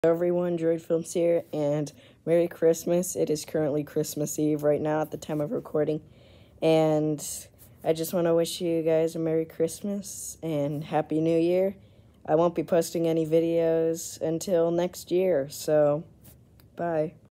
Hello everyone, Droid Films here, and Merry Christmas. It is currently Christmas Eve right now at the time of recording, and I just want to wish you guys a Merry Christmas and Happy New Year. I won't be posting any videos until next year, so bye.